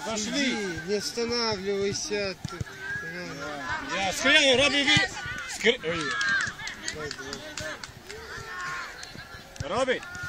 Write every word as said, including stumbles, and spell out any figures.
Пошли. Не останавливайся. Я скрыл, Робби, ви... Скр... Ой. Робби.